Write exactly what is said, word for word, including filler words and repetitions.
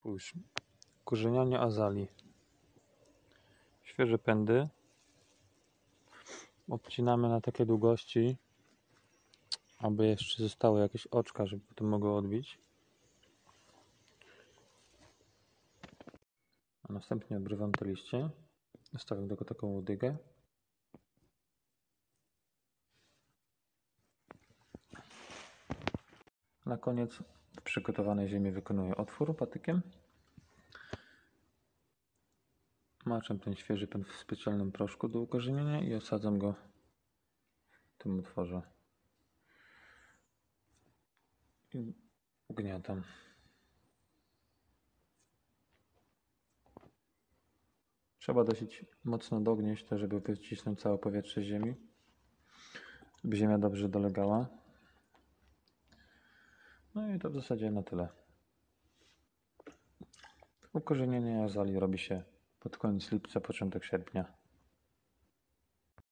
Spójrz, korzenianie azalii. Świeże pędy obcinamy na takie długości, aby jeszcze zostały jakieś oczka, żeby potem mogły odbić. A następnie obrywam te liście. Stawiam tylko taką łodygę. Na koniec w przygotowanej ziemi wykonuję otwór patykiem. Maczę ten świeży pęd w specjalnym proszku do ukorzenienia i osadzam go w tym otworze. I ugniatam. Trzeba dosyć mocno dognieść to, żeby wycisnąć całe powietrze z ziemi, żeby ziemia dobrze dolegała. No i to w zasadzie na tyle. Ukorzenienie azalii robi się pod koniec lipca, początek sierpnia.